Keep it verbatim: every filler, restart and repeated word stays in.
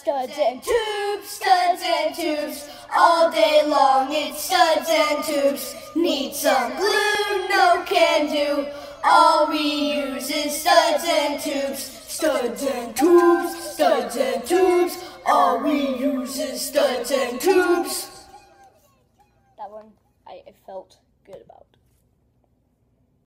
Studs and tubes, studs and tubes, all day long it's studs and tubes. Need some glue, no can do, all we use is studs and tubes. Studs and tubes, studs and tubes, all we use is studs and tubes. That one I, I felt good about.